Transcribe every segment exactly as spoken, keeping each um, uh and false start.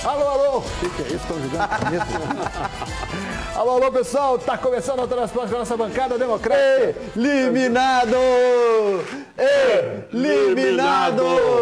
Alô, alô! O que, que é isso? Estão jogando caneta? Alô, alô, pessoal! Tá começando o transporte da nossa bancada democrática. Eliminado! Eliminado!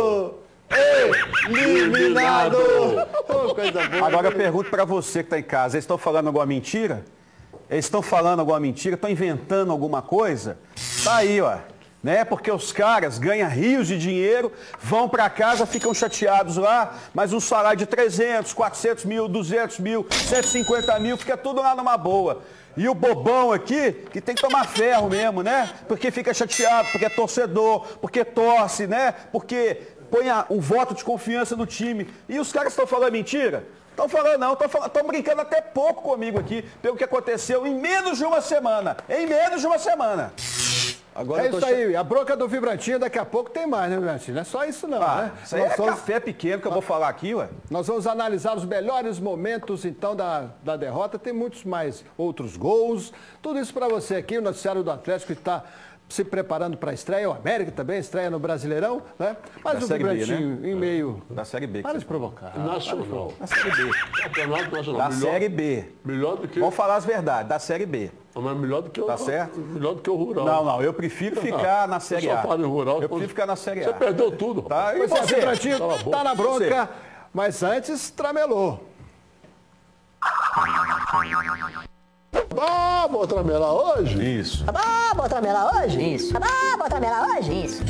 Eliminado! Oh, coisa boa. Agora eu pergunto pra você que tá em casa, eles estão falando alguma mentira? Eles estão falando alguma mentira? Estão inventando alguma coisa? Tá aí, ó. Né? Porque os caras ganham rios de dinheiro, vão para casa, ficam chateados lá, mas um salário de trezentos, quatrocentos mil, duzentos mil, cento e cinquenta mil, fica tudo lá numa boa. E o bobão aqui, que tem que tomar ferro mesmo, né? Porque fica chateado, porque é torcedor, porque torce, né? Porque põe um voto de confiança no time. E os caras estão falando mentira? Estão falando não, estão brincando até pouco comigo aqui, pelo que aconteceu em menos de uma semana. Em menos de uma semana. Agora é isso aí, a bronca do Vibrantinho daqui a pouco tem mais, né, Vibrantinho? Não é só isso não, ah, né? Isso aí nós é vamos... café pequeno que eu vou falar aqui, ué. Nós vamos analisar os melhores momentos, então, da, da derrota. Tem muitos mais outros gols. Tudo isso para você aqui, o noticiário do Atlético está se preparando para a estreia. O América também estreia no Brasileirão, né? Mas da o Vibrantinho, B, né? em meio... Da Série B. Para de provocar. Nacional. Da Série B. Campeonato Nacional. Da melhor, Série B. Melhor do que... Vamos falar as verdades, da Série B. Mas melhor do que o... Tá certo? Melhor do que o Rural. Não, não, eu prefiro ficar na Série A. Eu só falo em Rural. Eu prefiro ficar na Série A. Você perdeu tudo. Tá, e Pois é, o você? Vibrantinho tá na bronca, mas antes tramelou. Ah, vou tramelar hoje? Isso. Ah, vou tramelar hoje? Isso. Ah, vou tramelar hoje? Isso.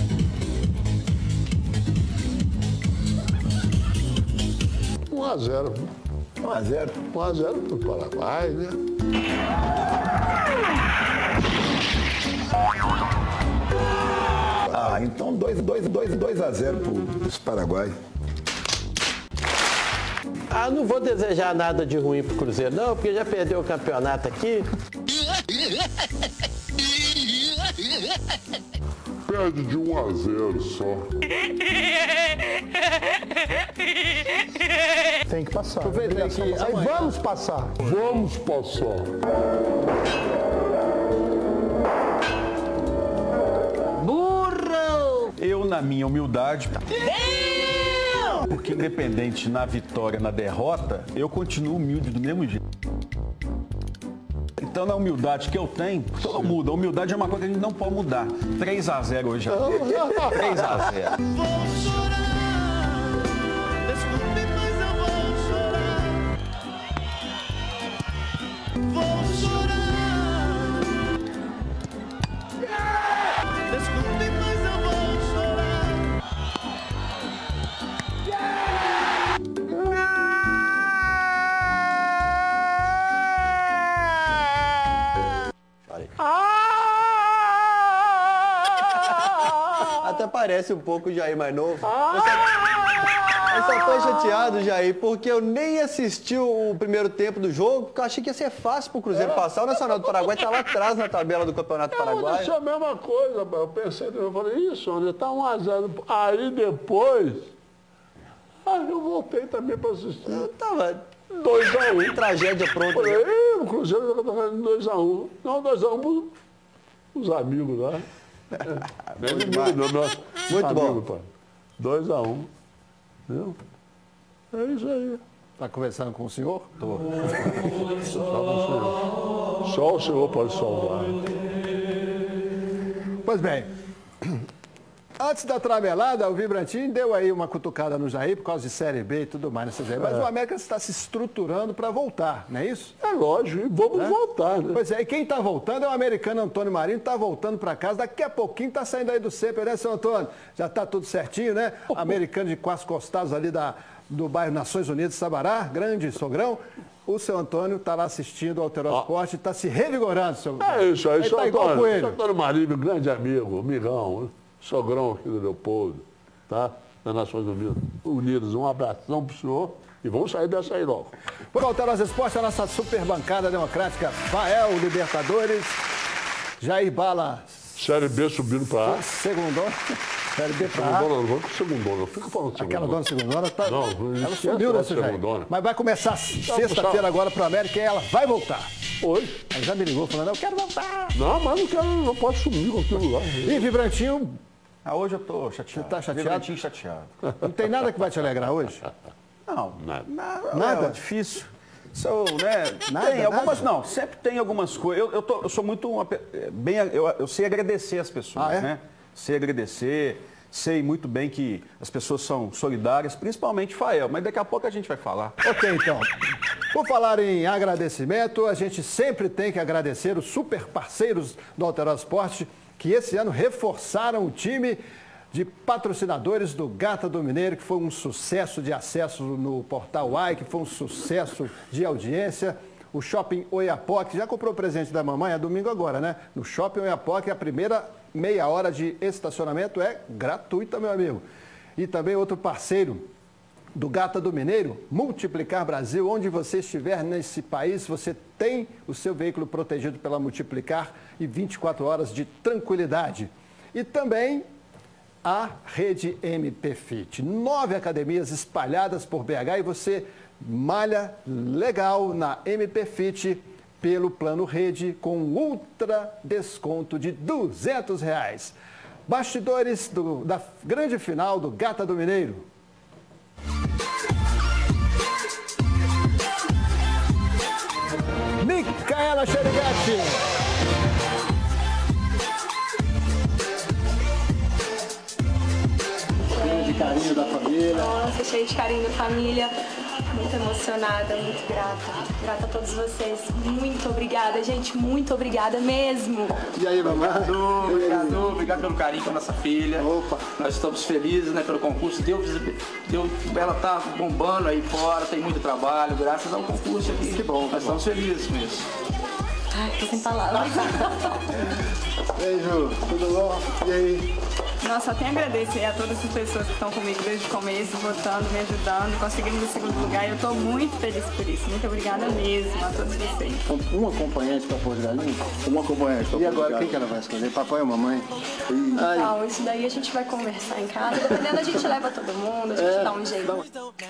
um a zero. um a zero. um a zero pro Paraguai, né? Ah, então dois a zero pro Paraguai. Ah, não vou desejar nada de ruim pro Cruzeiro, não, porque já perdeu o campeonato aqui. Perde de um a zero só. Tem que passar. Aproveita aqui. Aí vamos passar. Vamos passar. Burro! Eu, na minha humildade, porque independente na vitória, na derrota, eu continuo humilde do mesmo jeito. Então, na humildade que eu tenho, tudo muda. A humildade é uma coisa que a gente não pode mudar. três a zero hoje. três a zero. Vou chorar, desculpe, mas eu vou chorar. Vou chorar. Desculpe, mas eu vou chorar. Até parece um pouco o Jair mais novo. Eu só, eu só tô chateado, Jair, porque eu nem assisti o primeiro tempo do jogo, porque eu achei que ia ser fácil pro Cruzeiro passar. O Nacional do Paraguai tá lá atrás na tabela do Campeonato Paraguai. Isso é a mesma coisa, eu pensei, eu falei, isso, onde tá um a zero. Aí depois, aí eu voltei também para assistir. Eu tava dois a um. Tragédia pronta. Falei, Ih, o Cruzeiro tá ganhando dois a um. Não, dois a um os amigos lá. É, Muito amigo, não, não, Muito amigo, bom. dois a um. Viu? É isso aí. Tá conversando com o senhor? Tô. Só o senhor. Só o senhor pode salvar. Pois bem, antes da tramelada, o Vibrantinho deu aí uma cutucada no Jair por causa de Série B e tudo mais. Nessas aí. Mas É. o América está se estruturando para voltar, não é isso? É lógico, e vamos Né? voltar, né? Pois é, e quem está voltando é o americano Antônio Marinho, está voltando para casa. Daqui a pouquinho está saindo aí do Sempre, né, seu Antônio? Já está tudo certinho, né? Americano de Quatro Costados ali da, do bairro Nações Unidas, Sabará, grande sogrão. O seu Antônio está lá assistindo ao Alterosa Esporte e está se revigorando, seu É isso aí, Ele seu tá igual Antônio. com ele. Seu Antônio Marinho, meu grande amigo, amigão, né? Sogrão aqui do Leopoldo, tá? Das Nações Unidas. Unidas. Um abração pro senhor e vamos sair dessa aí logo. Por Alterosa Esporte, a nossa super bancada democrática, Fael, Libertadores, Jair Bala, Série B subindo pra A. segundona, Série B pra A. Segundona, não vou com segundona, não fica falando segundona. Aquela dona segundona, tá, Não, ela esquece subiu da nessa Jair. segundona. Mas vai começar sexta-feira agora pro América e ela vai voltar. Hoje? Ela já me ligou falando, eu quero voltar. Não, mas não quero, não posso sumir com aquilo lá. E Vibrantinho, Ah, hoje eu tô chateado. Você tá chateado? Vibrantinho chateado. não tem nada que vai te alegrar hoje? Não, Não, Nada. nada. Nada? É difícil. Sou, né, Nada, tem algumas, nada? não, sempre tem algumas coisas. Eu, eu, tô- eu sou muito, uma pe- bem, eu, eu sei agradecer as pessoas, Ah, é? né? Sei agradecer, sei muito bem que as pessoas são solidárias, principalmente Fael, mas daqui a pouco a gente vai falar. Ok, então. Por falar em agradecimento, a gente sempre tem que agradecer os super parceiros do Alterosa Esporte, que esse ano reforçaram o time de patrocinadores do Gata do Mineiro, que foi um sucesso de acesso no portal Uai, que foi um sucesso de audiência. O Shopping Oiapoque, já comprou o presente da mamãe? É domingo agora, né? No Shopping Oiapoque, a primeira meia hora de estacionamento é gratuita, meu amigo. E também outro parceiro do Gata do Mineiro, Multiplicar Brasil, onde você estiver nesse país, você tem o seu veículo protegido pela Multiplicar e vinte e quatro horas de tranquilidade. E também a Rede M P Fit. Nove academias espalhadas por B H e você malha legal na M P Fit pelo plano Rede com ultra desconto de duzentos reais. Bastidores do- da grande final do Gata do Mineiro. Micaela Xerigatti. Cheio de carinho da família. Nossa, cheio de carinho da família, muito emocionada, muito grata. Grata a todos vocês. Muito obrigada, gente, muito obrigada mesmo. E aí, mamãe? Obrigado, obrigado pelo carinho com a nossa filha. Opa. Nós estamos felizes, né, pelo concurso. Deu, deu, ela tá bombando aí fora, tem muito trabalho, graças ao concurso aqui. Que bom. Nós estamos felizes com isso. Ai, tô sem palavras. Beijo, tudo bom? E aí? Nossa, só tenho a agradecer a todas as pessoas que estão comigo desde o começo, votando, me ajudando, conseguimos o segundo lugar. E eu estou muito feliz por isso. Muito obrigada mesmo a todos vocês. Um acompanhante para pôr de galinha? Um acompanhante para pôr de galinha. E agora, quem que ela vai escolher? Papai ou mamãe? E... Não, isso daí a gente vai conversar em casa. Dependendo, a gente leva todo mundo, a gente dá um jeito.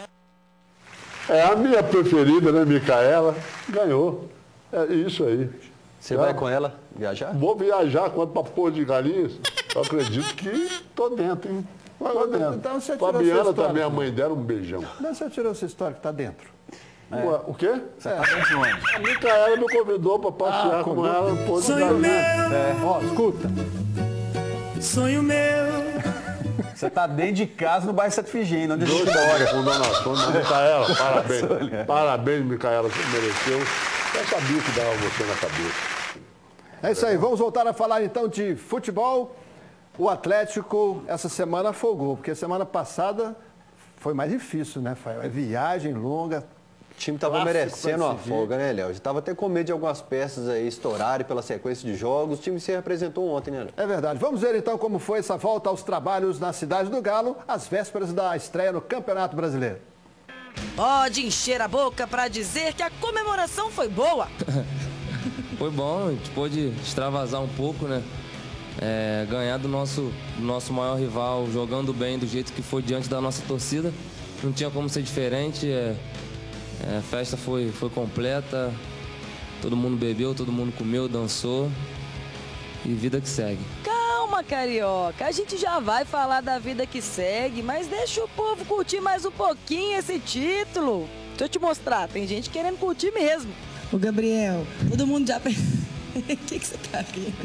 É a minha preferida, né, Micaela? Ganhou. É isso aí. Você vai com ela viajar? Vou viajar quanto para pôr de galinhas. Eu acredito que tô dentro, hein? Tô dentro. Então você tirou Fabiana essa história. também, a mãe dela, um beijão. Não, você tirou essa história que está dentro. Ué, o quê? Você tá dentro de onde? A Micaela me convidou para passear Ah, com convidou. ela no pôr de Sonho galinha. meu, Ó, escuta. sonho meu. Você tá dentro de casa no bairro Santa Efigênia, onde a gente Dois mora. com Dona Sônia. Micaela, parabéns. Parabéns, Micaela, você mereceu. Eu sabia que dava você na cabeça. É isso aí, vamos voltar a falar então de futebol. O Atlético essa semana folgou, porque semana passada foi mais difícil, né, Fael? É viagem longa. O time estava Clássico merecendo pra uma decidir. folga, né, Léo? Já estava até com medo de algumas peças aí estourarem pela sequência de jogos. O time se representou ontem, né, Léo? É verdade. Vamos ver então como foi essa volta aos trabalhos na cidade do Galo, às vésperas da estreia no Campeonato Brasileiro. Pode encher a boca para dizer que a comemoração foi boa. Foi bom, a gente pôde extravasar um pouco, né? É, ganhar do nosso, do nosso maior rival, jogando bem do jeito que foi diante da nossa torcida. Não tinha como ser diferente. É, é, a festa foi, foi completa. Todo mundo bebeu, todo mundo comeu, dançou. E vida que segue. Calma, carioca. A gente já vai falar da vida que segue, mas deixa o povo curtir mais um pouquinho esse título. Deixa eu te mostrar, tem gente querendo curtir mesmo. Ô, Gabriel, todo mundo já... O que, que você tá rindo?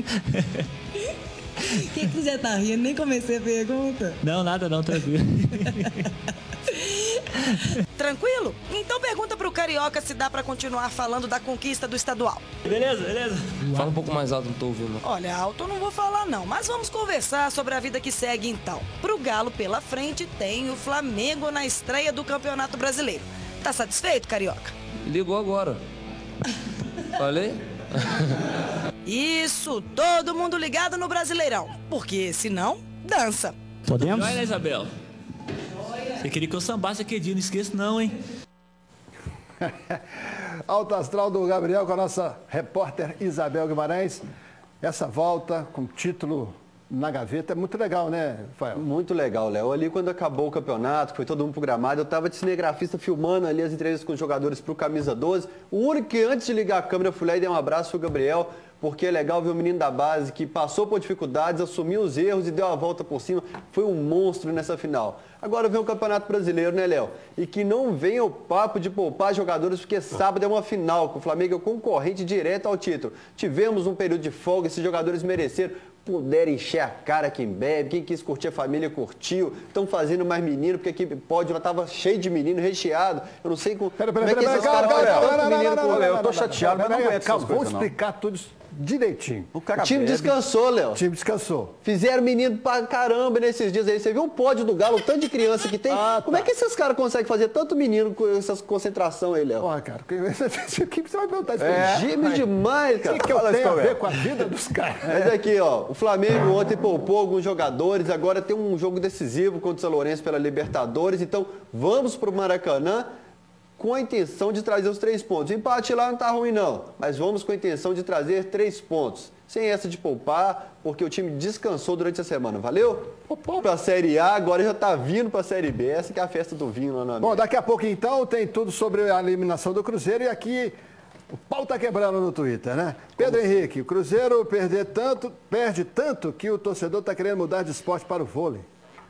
O que, que você já tá rindo? Nem comecei a pergunta. Não, nada não, tranquilo. Tranquilo? Então pergunta pro carioca se dá pra continuar falando da conquista do estadual. Beleza, beleza. Fala um pouco mais alto, não tô ouvindo. Olha, alto eu não vou falar não, mas vamos conversar sobre a vida que segue então. Pro Galo pela frente tem o Flamengo na estreia do Campeonato Brasileiro. Tá satisfeito, carioca? Ligou agora. Falei? Isso, todo mundo ligado no Brasileirão, porque senão, dança. Podemos? Olha, Isabel. Você queria que eu sambasse aquele dia, não esqueço não, hein? Alto astral do Gabriel com a nossa repórter Isabel Guimarães. Essa volta com título na gaveta. É muito legal, né, Rafael? Muito legal, Léo. Ali quando acabou o campeonato, foi todo mundo pro gramado, eu tava de cinegrafista filmando ali as entrevistas com os jogadores pro Camisa doze. O único que antes de ligar a câmera eu fui lá e dei um abraço foi o Gabriel, porque é legal ver o menino da base que passou por dificuldades, assumiu os erros e deu a volta por cima. Foi um monstro nessa final. Agora vem o Campeonato Brasileiro, né, Léo? E que não venha o papo de poupar jogadores, porque sábado é uma final, que o Flamengo é o concorrente direto ao título. Tivemos um período de folga, esses jogadores mereceram. Puderam encher a cara quem bebe, quem quis curtir a família curtiu. Estão fazendo mais menino, porque aqui pode, já estava cheio de menino, recheado. Eu não sei como, pera, como pera, é que pera, esses calma, caras calma, fazem tanto calma, menino não, com... não, não, Eu tô chateado, mas não aguento essas Calma, vamos coisas, não. explicar tudo direitinho. O, cara O time bebe. descansou, Léo. O time descansou. Fizeram menino pra caramba nesses dias aí. Você viu o pódio do Galo, o tanto de criança que tem? Ah, Como tá. é que esses caras conseguem fazer tanto menino com essa concentração aí, Léo? Porra, cara, o que você vai perguntar isso? É, gêmeos demais, cara. O que, que eu tenho a ver com a vida dos caras? Mas aqui, ó, o Flamengo ontem poupou alguns jogadores, agora tem um jogo decisivo contra o São Lourenço pela Libertadores, então vamos pro Maracanã com a intenção de trazer os três pontos. O empate lá não tá ruim, não, mas vamos com a intenção de trazer três pontos. Sem essa de poupar, porque o time descansou durante a semana, valeu? Pra Série A, agora já tá vindo pra Série B, essa que é a festa do vinho lá na América. Bom, daqui a pouco então tem tudo sobre a eliminação do Cruzeiro e aqui o pau tá quebrando no Twitter, né? Pedro Henrique, o Cruzeiro perder tanto, perde tanto que o torcedor tá querendo mudar de esporte para o vôlei.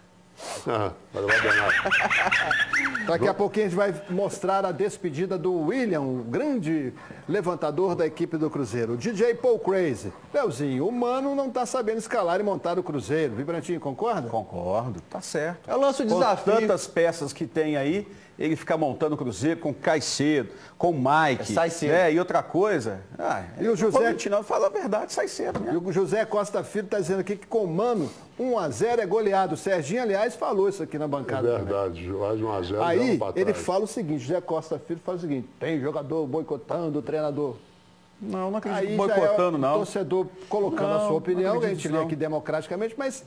Ah, não vai dar nada. Daqui a pouquinho a gente vai mostrar a despedida do William, o grande levantador da equipe do Cruzeiro. O D J Paul Crazy. Leozinho, o Mano não tá sabendo escalar e montar o Cruzeiro. Vibrantinho, concorda? Concordo, tá certo. Eu lanço o desafio. Com tantas peças que tem aí, ele fica montando o Cruzeiro com o Caicedo, com o Mike. Sai cedo. É, e outra coisa. Ah, E o José- Não, fala a verdade, sai cedo, né? E o José Costa Filho está dizendo aqui que com o Mano, um a zero é goleado. O Serginho, aliás, falou isso aqui na É bancada também. verdade, mais um a zero. Aí, pra ele trás. fala o seguinte, José Costa Filho fala o seguinte, tem jogador boicotando o treinador. Não, não acredito Aí boicotando, já é o não. torcedor colocando Não, a sua não opinião, que a acredito gente lê não. aqui democraticamente, mas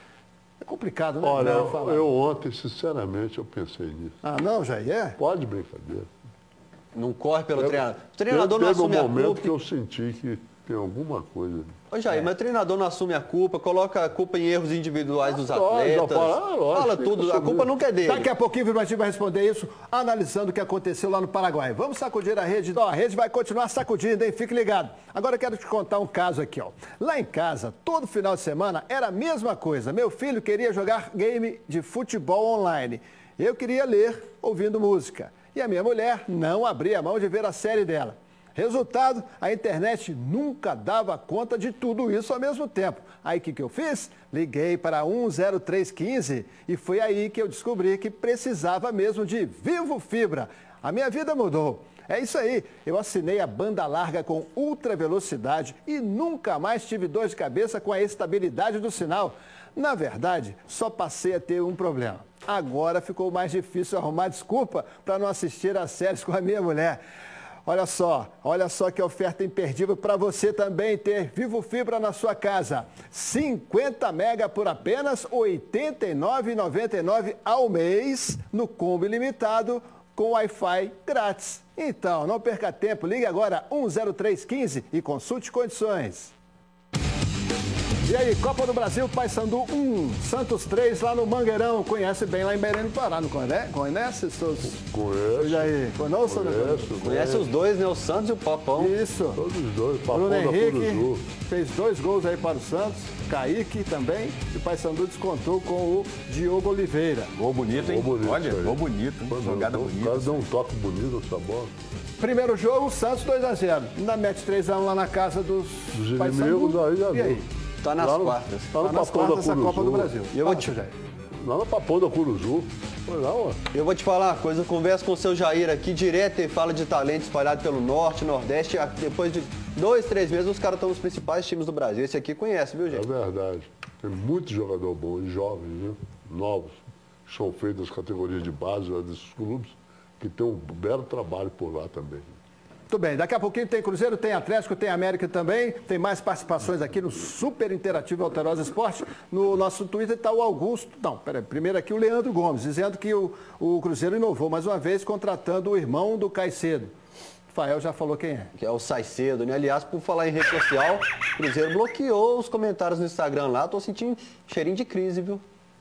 é complicado, né? Olha, Não falar. eu ontem, sinceramente, eu pensei nisso. Ah, não, Jair? Pode brincadeira. Não corre pelo Teve- treinador. O treinador teve, não assume Teve a um momento culpa. que eu senti que tem alguma coisa ali. Ô, Jair, mas o treinador não assume a culpa, coloca a culpa em erros individuais dos lógico, atletas. fala, ah, lógico, fala tem que tudo, a assumir. culpa nunca é dele. Daqui a pouquinho o Vibrantinho vai responder isso, analisando o que aconteceu lá no Paraguai. Vamos sacudir a rede? Ó, a rede vai continuar sacudindo, hein? Fique ligado. Agora eu quero te contar um caso aqui, ó. Lá em casa, todo final de semana, era a mesma coisa. Meu filho queria jogar game de futebol online. Eu queria ler ouvindo música. E a minha mulher não abria mão de ver a série dela. Resultado, a internet nunca dava conta de tudo isso ao mesmo tempo. Aí o que, que eu fiz? Liguei para um zero três um cinco e foi aí que eu descobri que precisava mesmo de Vivo Fibra. A minha vida mudou. É isso aí, eu assinei a banda larga com ultra velocidade e nunca mais tive dor de cabeça com a estabilidade do sinal. Na verdade, só passei a ter um problema. Agora ficou mais difícil arrumar desculpa para não assistir às séries com a minha mulher. Olha só, olha só que oferta imperdível para você também ter Vivo Fibra na sua casa. cinquenta mega por apenas oitenta e nove reais e noventa e nove centavos ao mês no combo ilimitado com Wi-Fi grátis. Então, não perca tempo, ligue agora um zero três um cinco e consulte condições. E aí, Copa do Brasil, Paysandu um, Santos três lá no Mangueirão. Conhece bem lá em Belém do Pará, não conhece? Conhece seus... Conheço. E aí, conosco? Conheço. Conhece os dois, né? O Santos e o Papão. Isso. Todos os dois, Papão Bruno da Henrique Curuzu. fez dois gols aí para o Santos, Kaique também, e o Paysandu descontou com o Diogo Oliveira. Gol bonito, hein? Gol bonito, Olha, isso aí. gol bonito, hein? Quando Jogada o bonita. cara deu um toque bonito nessa bola. Primeiro jogo, Santos dois a zero. Ainda mete três a um lá na casa dos Dos Paysandu. inimigos aí já E aí? viu. Tá nas Lá no- quartas. Tá no Tá nas Papão da quartas dessa Curuzu. Copa do Brasil. E eu vou te- Fala, Jair. Lá no Papão da Curuzu. Foi lá, ué. Eu vou te falar uma coisa, eu converso com o seu Jair aqui direto e fala de talento espalhado pelo Norte, Nordeste. e Depois de dois, três meses, os caras estão nos principais times do Brasil. Esse aqui conhece, viu, É gente? verdade. Tem muito jogador bom e jovens, viu? Novos. Que são feitos as categorias de base lá desses clubes, que tem um belo trabalho por lá também. Muito bem, daqui a pouquinho tem Cruzeiro, tem Atlético, tem América também. Tem mais participações aqui no Super Interativo Alterosa Esporte. No nosso Twitter está o Augusto. Não, peraí, primeiro aqui o Leandro Gomes, dizendo que o, o Cruzeiro inovou mais uma vez, contratando o irmão do Caicedo. Fael já falou quem é. Que é o Saicedo, né? Aliás, por falar em rede social, o Cruzeiro bloqueou os comentários no Instagram lá. Tô sentindo cheirinho de crise, viu?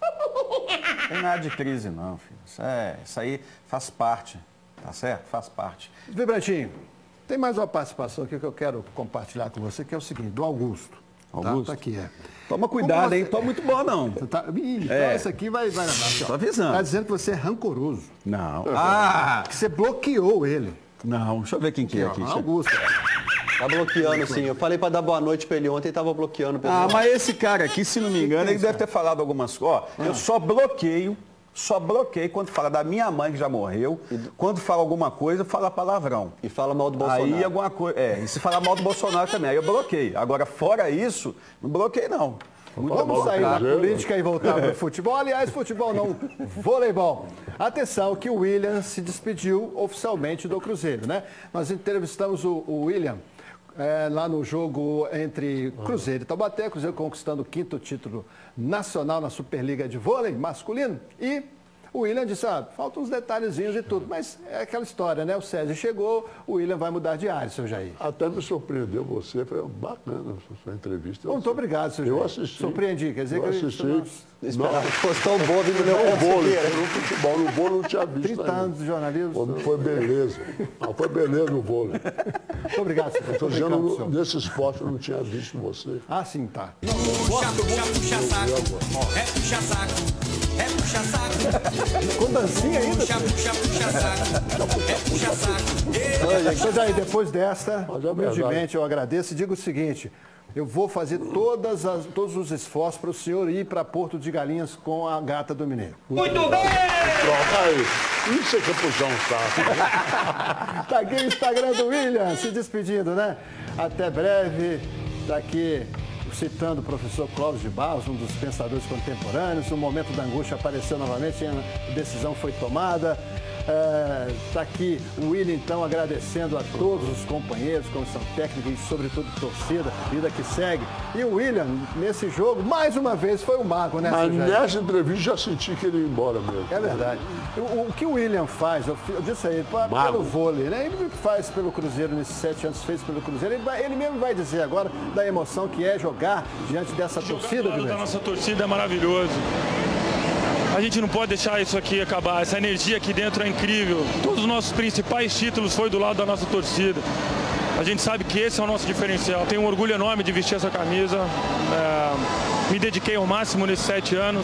Não tem nada de crise, não, filho. Isso, é, isso aí faz parte, tá certo? Faz parte. Vibrantinho, tem mais uma participação aqui que eu quero compartilhar com você, que é o seguinte, do Augusto. Augusto? Tá, tá aqui, é. Toma cuidado, hein? Tô muito bom, não. Tá, ih, então É. essa aqui vai... vai Tô avisando. Tá dizendo que você é rancoroso. Não. Ah! Que você bloqueou ele. Não, deixa eu ver quem que é aqui. Augusto. Tá bloqueando, sim. Eu falei pra dar boa noite pra ele ontem e tava bloqueando. o pessoal. Ah, mas esse cara aqui, se não me engano, ele deve ter falado algumas coisas. Ó, eu só bloqueio, só bloqueio quando fala da minha mãe que já morreu, quando fala alguma coisa, fala palavrão. E fala mal do Bolsonaro. Aí alguma coisa. É, e se falar mal do Bolsonaro também, aí eu bloqueio. Agora, fora isso, não bloqueio, não. Muito Vamos bom, sair da cara. política e voltar para o futebol. Aliás, futebol não, voleibol. Atenção que o William se despediu oficialmente do Cruzeiro, né? Nós entrevistamos o, o William é, lá no jogo entre Cruzeiro e Taubaté, Cruzeiro conquistando o quinto título nacional na Superliga de Vôlei masculino. E o William disse, ah, faltam uns detalhezinhos e tudo, mas é aquela história, né? O César chegou, o William vai mudar de área, seu Jair. Até me surpreendeu você, foi bacana a sua entrevista. Muito obrigado, seu Jair. Eu assisti. Surpreendi, quer dizer eu que assisti. eu Esperava que fosse tão bom vindo Não, no o vôlei, no futebol, no vôlei não tinha visto trinta anos de jornalismo. Foi, foi beleza. Não, foi beleza no vôlei. Muito obrigado, senhor. Estou dizendo, nesse esporte eu não tinha visto você. Ah, sim, tá. Puxa, puxa, puxa saco. É puxa saco. É puxa saco. Com dancinha ainda? Puxa, puxa, puxa saco. É puxa saco. Pois aí, depois desta, Mas é humildemente verdade. eu agradeço e digo o seguinte, eu vou fazer todas as, todos os esforços para o senhor ir para Porto de Galinhas com a gata do Mineiro. Muito bem! Pronto, aí. Isso é que é puxar um saco. Tá aqui o Instagram do William, se despedindo, né? Até breve, tá aqui citando o professor Clóvis de Barros, um dos pensadores contemporâneos. O momento da angústia apareceu novamente, a decisão foi tomada. Está aqui o William, então, agradecendo a todos os companheiros, comissão técnica e, sobretudo, torcida, vida que segue. E o William, nesse jogo, mais uma vez, foi o mago, né, Mas seu Jair? nessa entrevista já senti que ele ia embora mesmo. É verdade. O, o que o William faz, eu, eu disse a ele, pra- Mago. pelo vôlei, né? Ele faz pelo Cruzeiro, nesses sete anos fez pelo Cruzeiro, ele, vai- ele mesmo vai dizer agora da emoção que é jogar diante dessa torcida, do lado da Guilherme. nossa torcida é maravilhoso. A gente não pode deixar isso aqui acabar. Essa energia aqui dentro é incrível. Todos os nossos principais títulos foi do lado da nossa torcida. A gente sabe que esse é o nosso diferencial. Tenho um orgulho enorme de vestir essa camisa. É, me dediquei ao máximo nesses sete anos.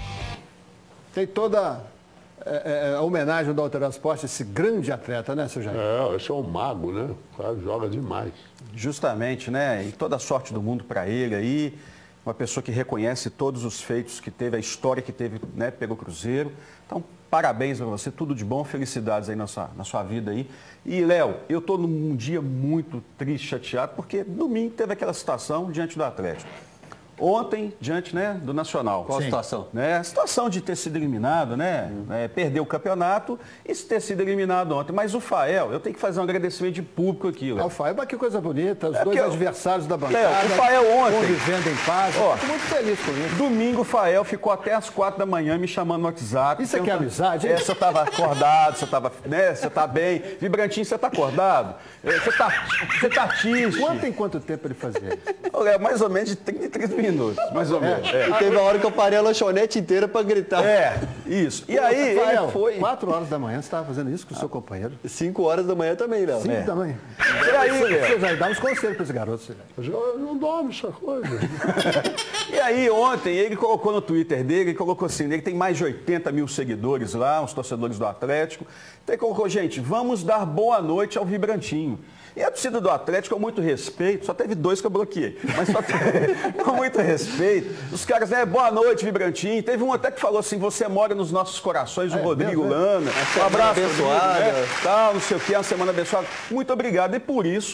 Tem toda é, é, a homenagem do Alterosport a esse grande atleta, né, seu Jair? É, esse é um mago, né? O cara joga demais. Justamente, né? E toda a sorte do mundo para ele aí. Uma pessoa que reconhece todos os feitos que teve, a história que teve, né, pelo Cruzeiro. Então, parabéns para você, tudo de bom, felicidades aí na sua, na sua vida aí. E, Léo, eu estou num dia muito triste, chateado, porque domingo teve aquela situação diante do Atlético. Ontem, diante, né, do Nacional. Qual a situação? Né, a situação de ter sido eliminado, né? É, perder o campeonato e ter sido eliminado ontem. Mas o Fael, eu tenho que fazer um agradecimento de público aqui, Léo. É, o Fael, mas que coisa bonita, os É dois porque eu- adversários da bancada, Léo, o Fael ontem- convivendo em paz. Ó, Fico muito feliz com isso. Domingo, o Fael ficou até as quatro da manhã me chamando no WhatsApp. Isso aqui é perguntando- amizade, hein? É, você estava acordado, você estava, né? Você tá bem. Vibrantinho, você tá acordado? É, Você tá, você tá triste? Quanto em quanto tempo ele fazia isso? Ô, Léo, mais ou menos de trinta e três minutos, mais ou menos. É. E teve uma hora que eu parei a lanchonete inteira pra gritar. É, isso. E aí, Fael, ele foi... quatro horas da manhã, você estava fazendo isso com o seu companheiro? Cinco horas da manhã também, Léo. Cinco É. da manhã. E aí, Você Léo? vai dar uns conselhos para esse garoto, seu Jair. Eu não dorme essa coisa. E aí, ontem, ele colocou no Twitter dele, ele colocou assim, ele tem mais de oitenta mil seguidores lá, os torcedores do Atlético. Então ele colocou, gente, vamos dar boa noite ao Vibrantinho. E a torcida do Atlético, com muito respeito, só teve dois que eu bloqueei, mas só teve, com muito respeito, os caras, né, boa noite, Vibrantinho. Teve um até que falou assim, você mora nos nossos corações, o É, Rodrigo mesmo, é? Lana. Um semana abraço, abençoada. Rodrigo, né? Tal, não sei o que, uma semana abençoada. Muito obrigado. E por isso,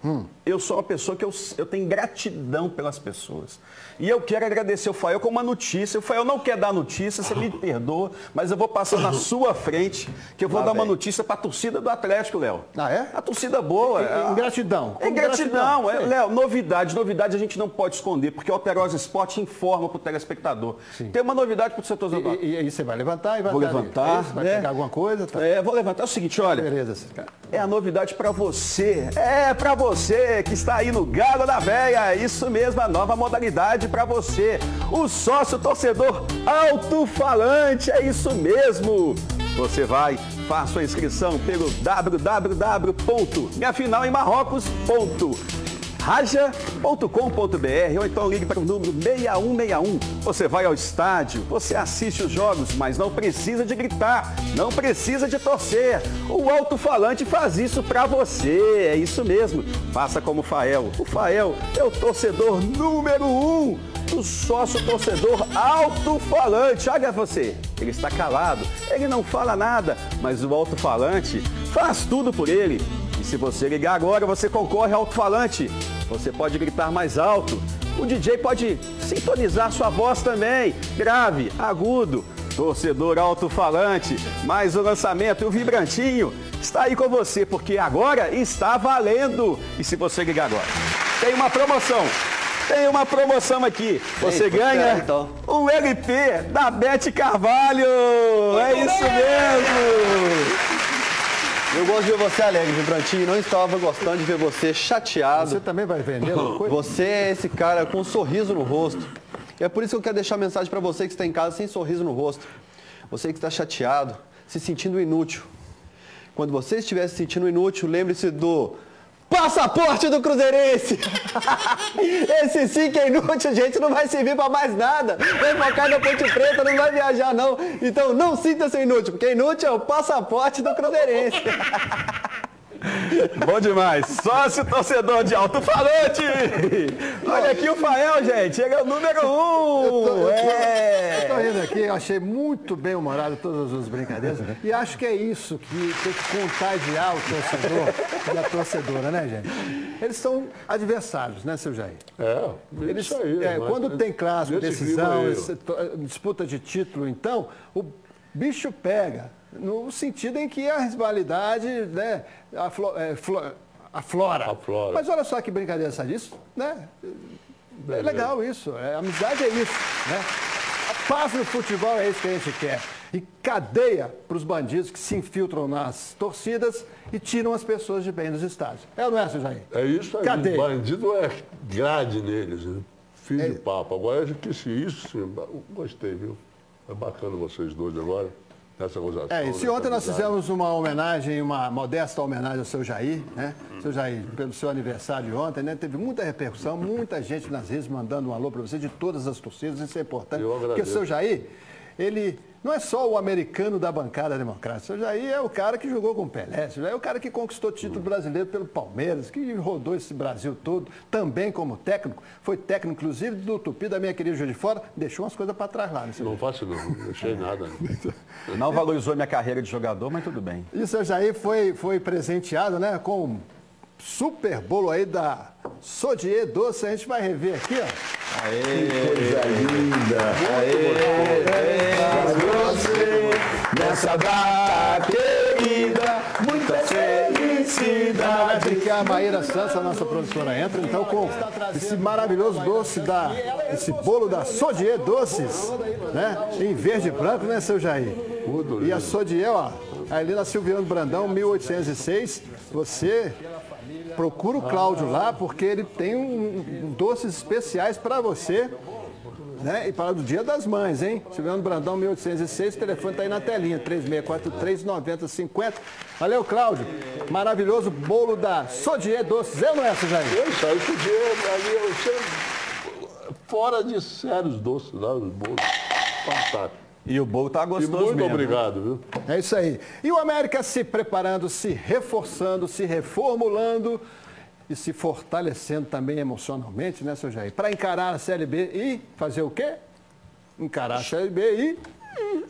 Hum. Eu sou uma pessoa que eu, eu tenho gratidão pelas pessoas. E eu quero agradecer o Fael com uma notícia. O Fael não quer dar notícia, você me perdoa, mas eu vou passar na sua frente, que eu vou ah, dar bem. uma notícia para a torcida do Atlético, Léo. Ah, é? A torcida boa. Em, em gratidão. Em gratidão. É, Léo, novidade. Novidade a gente não pode esconder, porque o Alterosa Esporte informa para o telespectador. Sim. Tem uma novidade para o setor do E aí você vai levantar e vai... Vou levantar. Vai né? pegar alguma coisa? Tá. É, vou levantar. É o seguinte, olha. Beleza. É a novidade para você. É para você que está aí no Galo da Véia. Isso mesmo, a nova modalidade para você. O sócio torcedor alto-falante. É isso mesmo. Você vai, faça sua inscrição pelo w w w ponto minha final em marrocos ponto raja ponto com ponto b r ou então ligue para o número seis um seis um. Você vai ao estádio, você assiste os jogos, mas não precisa de gritar, não precisa de torcer. O alto-falante faz isso para você, é isso mesmo. Faça como o Fael. O Fael é o torcedor número um, o sócio torcedor alto-falante. Olha você, ele está calado, ele não fala nada, mas o alto-falante faz tudo por ele. E se você ligar agora, você concorre ao alto-falante. Você pode gritar mais alto. O D J pode sintonizar sua voz também. Grave, agudo, torcedor alto-falante. Mais um lançamento e o Vibrantinho está aí com você, porque agora está valendo. E se você ligar agora, tem uma promoção. Tem uma promoção aqui. Você Ei, ganha então. o L P da Beth Carvalho. Muito é bem. Isso mesmo. Eu gosto de ver você alegre, Vibrantinho. Não estava gostando de ver você chateado. Você também vai vender alguma coisa? Você é esse cara com um sorriso no rosto. E é por isso que eu quero deixar a mensagem para você que está em casa sem sorriso no rosto. Você que está chateado, se sentindo inútil. Quando você estiver se sentindo inútil, lembre-se do passaporte do Cruzeirense. Esse sim que é inútil, gente, não vai servir para mais nada. Vem focar na Ponte Preta, não vai viajar não. Então não sinta-se inútil, porque inútil é o passaporte do Cruzeirense. Bom demais. Sócio torcedor de alto-falante. Olha aqui o Fael, gente. Ele é o número um. Eu tô, eu tô, é. eu tô rindo aqui, eu achei muito bem humorado todas as brincadeiras. E acho que é isso que tem que contagiar o torcedor e a torcedora, né, gente? Eles são adversários, né, seu Jair? É, Eles, isso aí. É, quando tem clássico, decisão, aí, disputa de título, então, o bicho pega. No sentido em que a rivalidade, né, aflo, é, flo, aflora. aflora. Mas olha só que brincadeira essa disso, né? É legal isso, é, amizade é isso, né? A paz no futebol é isso que a gente quer. E cadeia para os bandidos que se infiltram nas torcidas e tiram as pessoas de bem dos estádios. É ou não é, seu Jair? É isso aí. Cadeia. Bandido é grade neles, né? Fim é. de papo. Agora, que isso, sim, gostei, viu? É bacana vocês dois agora. Essa é isso. E ontem nós fizemos uma homenagem, uma modesta homenagem ao seu Jair, né? Hum. Seu Jair, pelo seu aniversário de ontem, né? Teve muita repercussão, muita gente nas redes mandando um alô para você de todas as torcidas, isso é importante. Eu agradeço. Porque o seu Jair, ele não é só o americano da bancada democrática. O seu Jair é o cara que jogou com o Pelé, o seu Jair é o cara que conquistou o título hum. brasileiro pelo Palmeiras, que rodou esse Brasil todo, também como técnico. Foi técnico, inclusive, do Tupi, da minha querida Juiz de Fora, deixou umas coisas para trás lá. Né, não faço não, não deixei nada. Não valorizou minha carreira de jogador, mas tudo bem. E o seu Jair foi, foi presenteado, né, com um super bolo aí da Sodier Doce. A gente vai rever aqui, ó. Aê, que coisa linda. Aê, você nessa data querida, muita felicidade. Que a Maíra Santos, a nossa produtora, entra então com esse maravilhoso doce, da, esse bolo da Sodier Doces, né? Em verde e branco, né, seu Jair? E a Sodier, ó, ali na Silviano Brandão, mil oitocentos e seis, você procura o Cláudio lá, porque ele tem um, um doces especiais para você, né? E para o Dia das Mães, hein? Silviano Brandão, mil oitocentos e seis, o telefone está aí na telinha, três seis quatro três, nove zero cinco zero. Valeu, Cláudio. Maravilhoso bolo da Sodier Doces. Eu não é, Jair? Eu sei, Sodier, ali, eu sei, fora de sérios doces lá, os bolos. Fantástico. E o bolo tá gostoso mesmo. Muito mesmo, obrigado, viu? É isso aí. E o América se preparando, se reforçando, se reformulando e se fortalecendo também emocionalmente, né, seu Jair? Para encarar a Série B e fazer o quê? Encarar a Série B e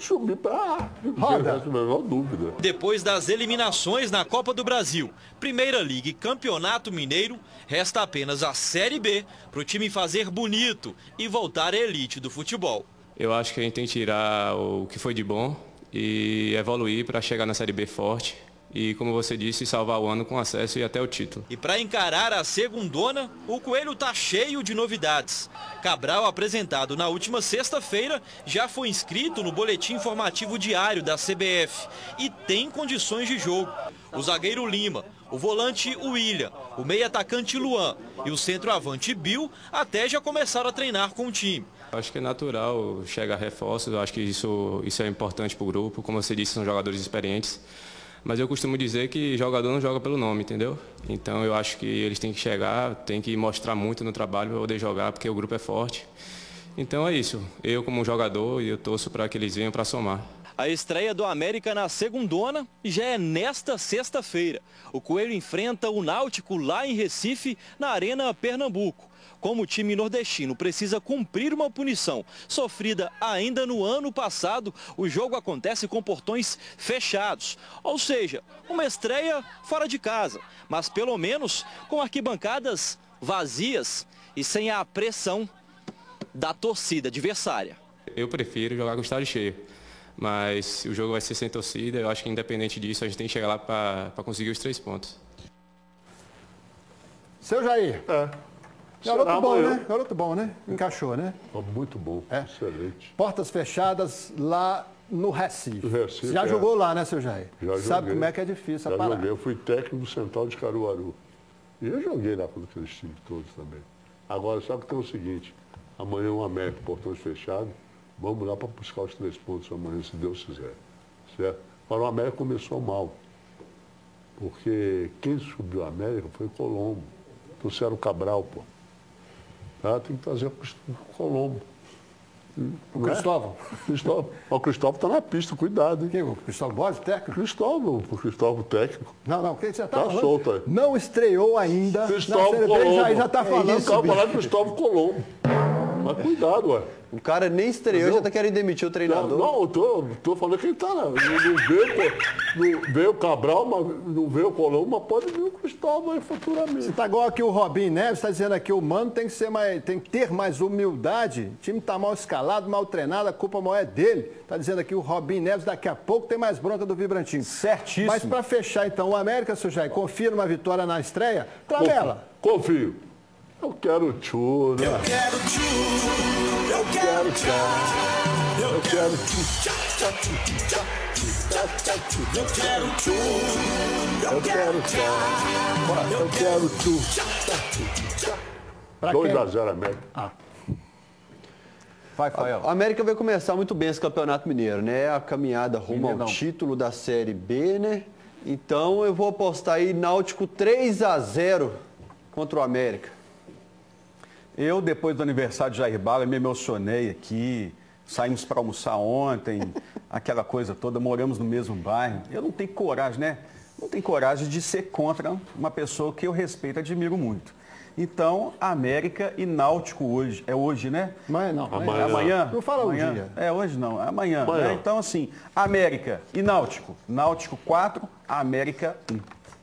subir para A. Roda. Não tem a menor dúvida. Depois das eliminações na Copa do Brasil, Primeira Liga e Campeonato Mineiro, resta apenas a Série B para o time fazer bonito e voltar à elite do futebol. Eu acho que a gente tem que tirar o que foi de bom e evoluir para chegar na Série B forte. E, como você disse, salvar o ano com acesso e até o título. E para encarar a segundona, o Coelho tá cheio de novidades. Cabral, apresentado na última sexta-feira, já foi inscrito no boletim informativo diário da C B F e tem condições de jogo. O zagueiro Lima, o volante William, o meio-atacante Luan e o centroavante Bill até já começaram a treinar com o time. Acho que é natural chegar reforços, eu acho que isso, isso é importante para o grupo. Como você disse, são jogadores experientes. Mas eu costumo dizer que jogador não joga pelo nome, entendeu? Então eu acho que eles têm que chegar, têm que mostrar muito no trabalho para poder jogar, porque o grupo é forte. Então é isso. Eu como jogador, eu torço para que eles venham para somar. A estreia do América na segundona já é nesta sexta-feira. O Coelho enfrenta o Náutico lá em Recife, na Arena Pernambuco. Como o time nordestino precisa cumprir uma punição sofrida ainda no ano passado, o jogo acontece com portões fechados. Ou seja, uma estreia fora de casa, mas pelo menos com arquibancadas vazias e sem a pressão da torcida adversária. Eu prefiro jogar com o estádio cheio, mas o jogo vai ser sem torcida. Eu acho que independente disso, a gente tem que chegar lá para conseguir os três pontos. Seu Jair. É. Garoto bom, né? Garoto bom, né? Encaixou, né? Muito bom, é. Excelente. Portas fechadas lá no Recife. Recife Você já é. jogou lá, né, seu Jair? Já Sabe joguei. como é que é difícil já a parada. Joguei. Eu fui técnico do Central de Caruaru. E eu joguei lá com aqueles times todos também. Agora, sabe que tem o seguinte, amanhã o América, portões fechados, vamos lá para buscar os três pontos amanhã, se Deus quiser. Certo? Agora, o América começou mal. Porque quem subiu a América foi o Colombo. Trouxeram o Cabral, pô. Ah, tem que trazer o Colombo. O Cristóvão? É? Cristóvão. O Cristóvão está na pista, cuidado. Hein? Quem? O Cristóvão Borges, técnico? Cristóvão, o Cristóvão técnico. Não, não, quem você está tá falando? solto aí. Não estreou ainda. Cristóvão Colombo. Já, já está falando. Estava falando de Cristóvão Colombo. Mas cuidado, ué. O cara nem estreou, não, já tá querendo demitir o treinador. Não, não eu tô, tô falando que ele tá lá. Não, não, veio, não veio o Cabral, mas não veio o Colombo, mas pode vir o Cristóvão aí futuramente. Você tá igual aqui o Robin Neves, está dizendo aqui, o Mano tem que, ser mais, tem que ter mais humildade. O time está mal escalado, mal treinado, a culpa maior é dele. Está dizendo aqui o Robin Neves, daqui a pouco tem mais bronca do Vibrantinho. Certíssimo. Mas para fechar então, o América, seu Jair, confia numa vitória na estreia? Travela. Confio. Eu quero tchu, né? Eu quero tchu, eu quero tchá, eu quero tchu, tchá, tchá, tchá, tchá, tchá, tchu, eu quero tchu, eu quero tchá, eu quero tchu, tchá, tchá. dois a zero América. Ah. Vai, Fael. A América vai começar muito bem esse Campeonato Mineiro, né? A caminhada rumo ao título da Série B, né? Então eu vou apostar aí Náutico três a zero contra o América. Eu, depois do aniversário de Jair Bala, me emocionei aqui, saímos para almoçar ontem, aquela coisa toda, moramos no mesmo bairro. Eu não tenho coragem, né? Não tenho coragem de ser contra uma pessoa que eu respeito e admiro muito. Então, América e Náutico hoje. É hoje, né? Amanhã não. Amanhã. É amanhã? Não fala amanhã. o dia. É, hoje não. É amanhã. amanhã. Né? Então, assim, América e Náutico. Náutico quatro, América um.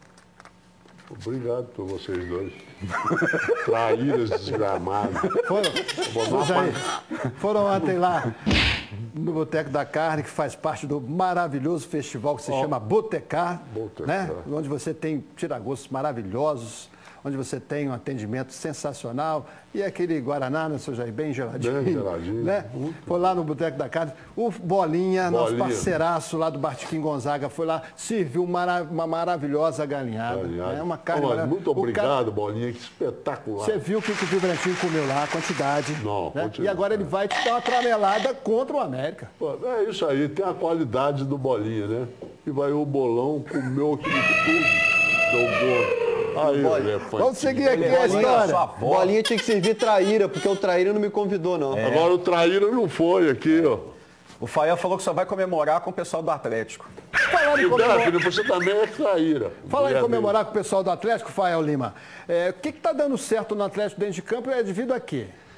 Obrigado por vocês dois. Traíras desgramadas. Foram, Jair, foram ontem lá no Boteco da Carne, que faz parte do maravilhoso festival que se oh. chama Botecar, Botecar, né? Onde você tem tiragostos maravilhosos, onde você tem um atendimento sensacional e aquele Guaraná, né, seu Jair, bem geladinho. Bem geladinho. Né? Foi lá no Boteco da Carne. O Bolinha, Bolinha, nosso parceiraço lá do Bartiquim Gonzaga, foi lá, serviu uma, uma maravilhosa galinhada. galinhada. Né? Uma carne oh, muito obrigado, cara... Bolinha, que espetacular. Você viu o que o Vibrantinho comeu lá, a quantidade. Não, né? quantidade. E agora ele vai te dar uma tramelada contra o América. Pô, é isso aí, tem a qualidade do Bolinha, né? E vai o bolão, comeu aquilo tudo, jogou. Aí, vamos seguir aqui a história. Bolinha tinha que servir traíra, porque o traíra não me convidou, não. É. Agora o traíra não foi aqui, ó. O Fael falou que só vai comemorar com o pessoal do Atlético. Falando em comemorar... Você também é traíra. Fala em comemorar com o pessoal do Atlético, Fael Lima. É, o que está dando certo no Atlético dentro de campo é devido a quê?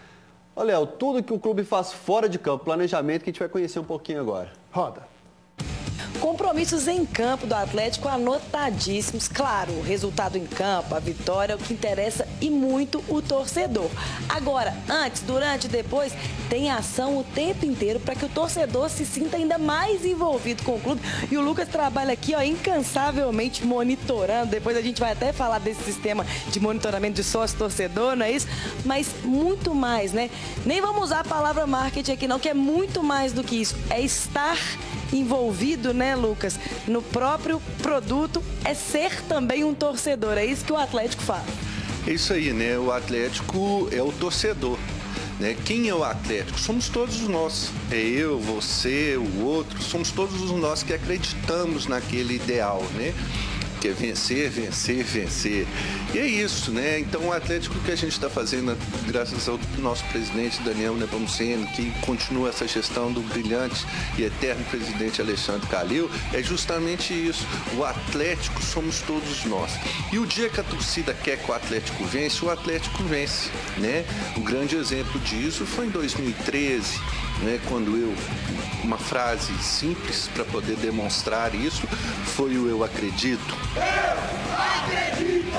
Olha, Léo, tudo que o clube faz fora de campo, planejamento, que a gente vai conhecer um pouquinho agora. Roda. Compromissos em campo do Atlético anotadíssimos. Claro, o resultado em campo, a vitória é o que interessa e muito o torcedor. Agora, antes, durante e depois, tem ação o tempo inteiro para que o torcedor se sinta ainda mais envolvido com o clube. E o Lucas trabalha aqui, ó, incansavelmente monitorando. Depois a gente vai até falar desse sistema de monitoramento de sócio-torcedor, não é isso? Mas muito mais, né? Nem vamos usar a palavra marketing aqui não, que é muito mais do que isso. É estar envolvido, né, Lucas, no próprio produto, é ser também um torcedor. É isso que o Atlético faz. É isso aí, né? O Atlético é o torcedor. Né? Quem é o Atlético? Somos todos nós. É eu, você, o outro. Somos todos os nós que acreditamos naquele ideal, né? Que é vencer, vencer, vencer. E é isso, né? Então o Atlético que a gente está fazendo, graças ao nosso presidente Daniel Nepomuceno, que continua essa gestão do brilhante e eterno presidente Alexandre Calil, é justamente isso. O Atlético somos todos nós. E o dia que a torcida quer que o Atlético vence, o Atlético vence, né? O grande exemplo disso foi em dois mil e treze, né? Quando eu, uma frase simples para poder demonstrar isso, foi o eu acredito. Eu acredito!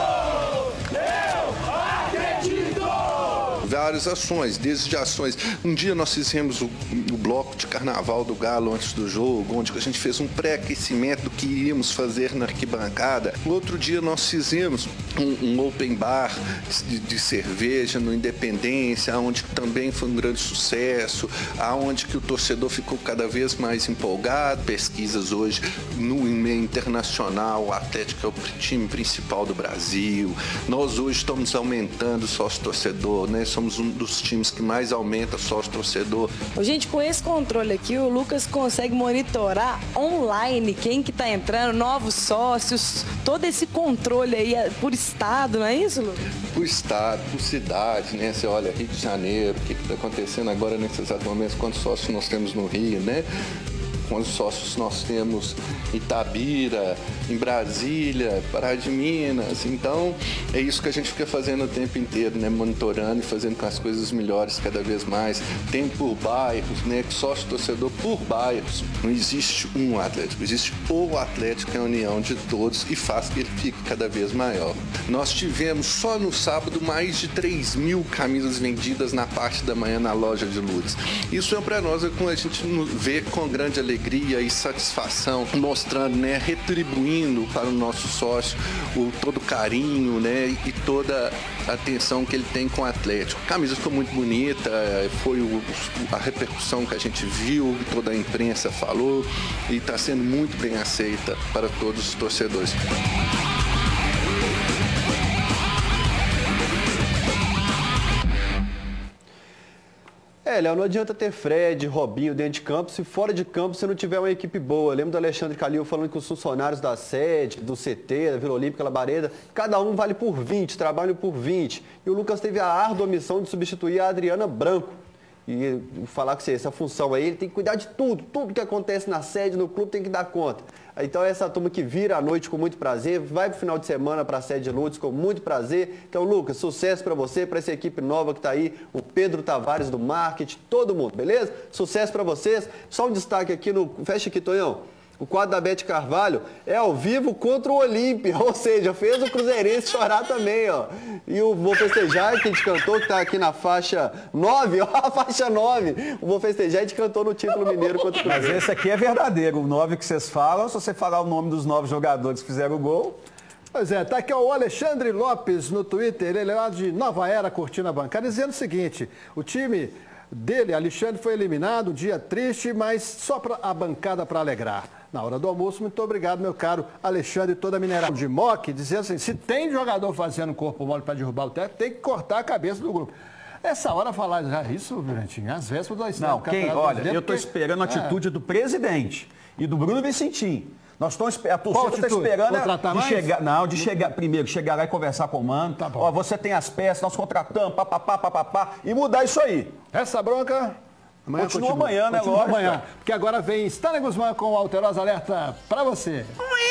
Eu acredito! Várias ações, desde ações. Um dia nós fizemos o, o bloco de carnaval do Galo antes do jogo, onde a gente fez um pré-aquecimento do que iríamos fazer na arquibancada. Outro dia nós fizemos um, um open bar de, de cerveja no Independência, onde também foi um grande sucesso, aonde que o torcedor ficou cada vez mais empolgado. Pesquisas hoje no meio internacional, o Atlético é o time principal do Brasil. Nós hoje estamos aumentando o sócio-torcedor, né? Somos um dos times que mais aumenta sócio-torcedor. Gente, com esse controle aqui, o Lucas consegue monitorar online quem que tá entrando, novos sócios, todo esse controle aí por estado, não é isso, Lucas? Por estado, por cidade, né? Você olha Rio de Janeiro, o que está acontecendo agora nesse exato momento, quantos sócios nós temos no Rio, né? Quantos sócios nós temos em Itabira, em Brasília, Pará de Minas. Então, é isso que a gente fica fazendo o tempo inteiro, né? Monitorando e fazendo com as coisas melhores cada vez mais. Tem por bairros, né? Sócio torcedor por bairros. Não existe um Atlético, existe o Atlético, que é a união de todos e faz que ele fique cada vez maior. Nós tivemos só no sábado mais de três mil camisas vendidas na parte da manhã na loja de Lourdes. Isso é para nós, é como a gente vê com grande alegria e satisfação, mostrando, né, retribuindo para o nosso sócio o todo o carinho, né, e toda a atenção que ele tem com o Atlético. A camisa ficou muito bonita, foi o, a repercussão que a gente viu, toda a imprensa falou e está sendo muito bem aceita para todos os torcedores. É, Léo, não adianta ter Fred, Robinho dentro de campo se fora de campo você não tiver uma equipe boa. Lembro do Alexandre Calil falando que os funcionários da sede, do C T, da Vila Olímpica, Labareda, cada um vale por vinte, trabalham por vinte. E o Lucas teve a árdua missão de substituir a Adriana Branco. E falar com você, essa função aí, ele tem que cuidar de tudo, tudo que acontece na sede, no clube, tem que dar conta. Então essa turma que vira à noite com muito prazer, vai pro final de semana para a sede de Lourdes com muito prazer. Então, Lucas, sucesso para você, para essa equipe nova que está aí, o Pedro Tavares do marketing, todo mundo, beleza? Sucesso para vocês. Só um destaque aqui no... Fecha aqui, Tonhão. O quadro da Beth Carvalho é ao vivo contra o Olímpia, ou seja, fez o Cruzeirense chorar também, ó. E o Vou Festejar, que a gente cantou, que tá aqui na faixa nove, ó, a faixa nove. O Vou Festejar, a gente cantou no título mineiro contra o Cruzeiro. Mas esse aqui é verdadeiro, o nove que vocês falam, se você falar o nome dos nove jogadores que fizeram o gol... Pois é, tá aqui ó, o Alexandre Lopes no Twitter, ele é lá de Nova Era, curtindo a bancada, dizendo o seguinte, o time dele, Alexandre, foi eliminado, um dia triste, mas só pra, a bancada para alegrar. Na hora do almoço, muito obrigado, meu caro Alexandre e toda a mineração de M O C, dizendo assim, se tem jogador fazendo corpo mole para derrubar o técnico, tem que cortar a cabeça do grupo. Essa hora falar já isso, Virantinho, às vésperas do estado. Não, quem, olha, eu estou esperando a atitude é. do presidente e do Bruno Vicentim. Nós estamos, a torcida está esperando de chegar, não, de chegar, primeiro, chegar lá e conversar com o mano. Tá bom. Ó, você tem as peças, nós contratamos, papapá, papapá, e mudar isso aí. Essa bronca... Amanhã continua, continua amanhã, né, continua lógico. Amanhã, porque agora vem Stanley Guzmán com o Alterosa Alerta para você.